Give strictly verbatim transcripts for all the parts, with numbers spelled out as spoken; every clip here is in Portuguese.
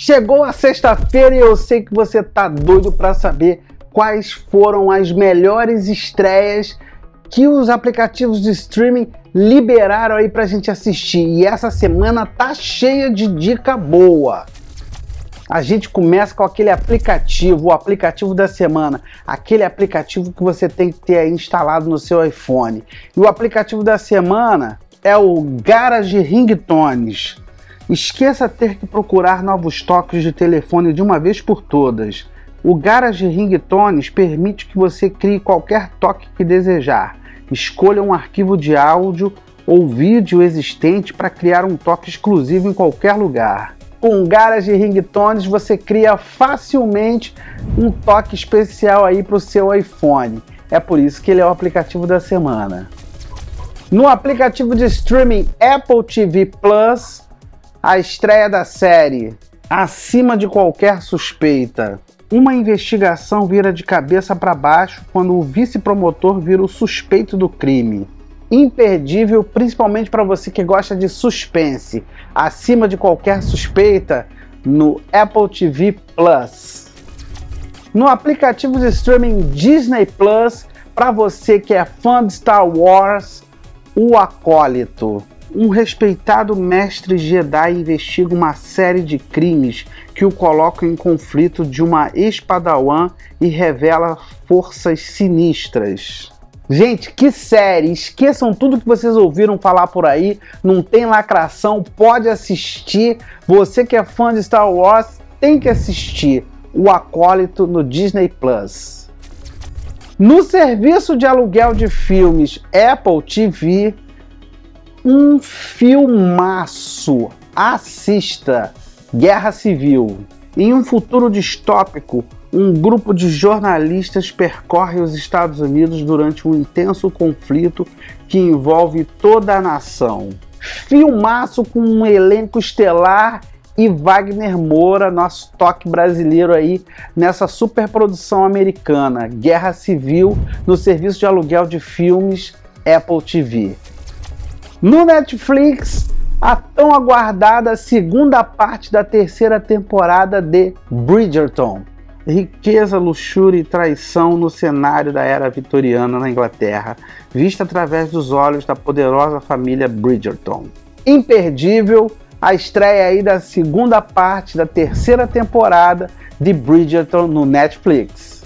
Chegou a sexta-feira e eu sei que você tá doido para saber quais foram as melhores estreias que os aplicativos de streaming liberaram aí pra gente assistir. E essa semana tá cheia de dica boa. A gente começa com aquele aplicativo, o aplicativo da semana, aquele aplicativo que você tem que ter instalado no seu iPhone. E o aplicativo da semana é o Garage Ringtones. Esqueça ter que procurar novos toques de telefone de uma vez por todas. O Garage Ringtones permite que você crie qualquer toque que desejar. Escolha um arquivo de áudio ou vídeo existente para criar um toque exclusivo em qualquer lugar. Com o Garage Ringtones você cria facilmente um toque especial aí para o seu iPhone. É por isso que ele é o aplicativo da semana. No aplicativo de streaming Apple T V Plus, a estreia da série Acima de Qualquer Suspeita. Uma investigação vira de cabeça para baixo quando o vice-promotor vira o suspeito do crime. Imperdível, principalmente para você que gosta de suspense. Acima de Qualquer Suspeita no Apple T V Plus. No aplicativo de streaming Disney Plus, para você que é fã de Star Wars, O Acólito. Um respeitado mestre Jedi investiga uma série de crimes que o colocam em conflito de uma ex-padawan e revela forças sinistras. Gente, que série! Esqueçam tudo que vocês ouviram falar por aí, não tem lacração, pode assistir. Você que é fã de Star Wars tem que assistir O Acólito no Disney Plus. No serviço de aluguel de filmes Apple T V, um filmaço. Assista Guerra Civil. Em um futuro distópico, um grupo de jornalistas percorre os Estados Unidos durante um intenso conflito que envolve toda a nação. Filmaço com um elenco estelar e Wagner Moura, nosso toque brasileiro aí nessa superprodução americana. Guerra Civil no serviço de aluguel de filmes Apple T V. No Netflix, a tão aguardada segunda parte da terceira temporada de Bridgerton. Riqueza, luxúria e traição no cenário da era vitoriana na Inglaterra, vista através dos olhos da poderosa família Bridgerton. Imperdível a estreia aí da segunda parte da terceira temporada de Bridgerton no Netflix.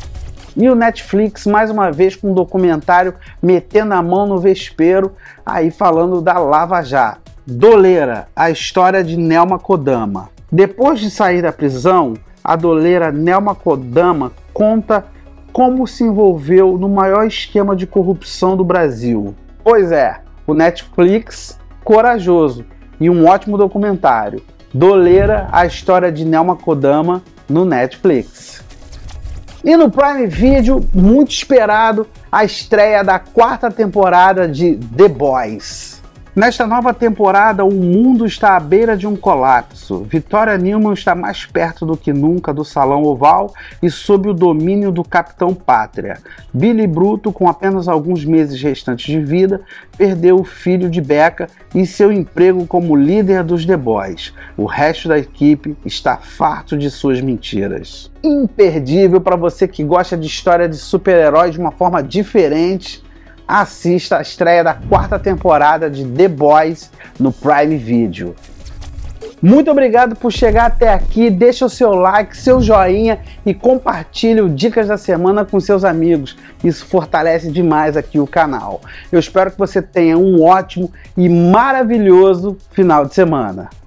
E o Netflix, mais uma vez, com um documentário metendo a mão no vespeiro, aí falando da Lava Jato. Doleira, a história de Nelma Kodama. Depois de sair da prisão, a doleira Nelma Kodama conta como se envolveu no maior esquema de corrupção do Brasil. Pois é, o Netflix, corajoso e um ótimo documentário. Doleira, a história de Nelma Kodama no Netflix. E no Prime Video, muito esperado, a estreia da quarta temporada de The Boys. Nesta nova temporada, o mundo está à beira de um colapso. Victoria Newman está mais perto do que nunca do Salão Oval e sob o domínio do Capitão Pátria. Billy Bruto, com apenas alguns meses restantes de vida, perdeu o filho de Becca e seu emprego como líder dos The Boys. O resto da equipe está farto de suas mentiras. Imperdível para você que gosta de história de super-heróis de uma forma diferente. Assista a estreia da quarta temporada de The Boys no Prime Video. Muito obrigado por chegar até aqui, deixa o seu like, seu joinha e compartilhe o Dicas da Semana com seus amigos. Isso fortalece demais aqui o canal. Eu espero que você tenha um ótimo e maravilhoso final de semana.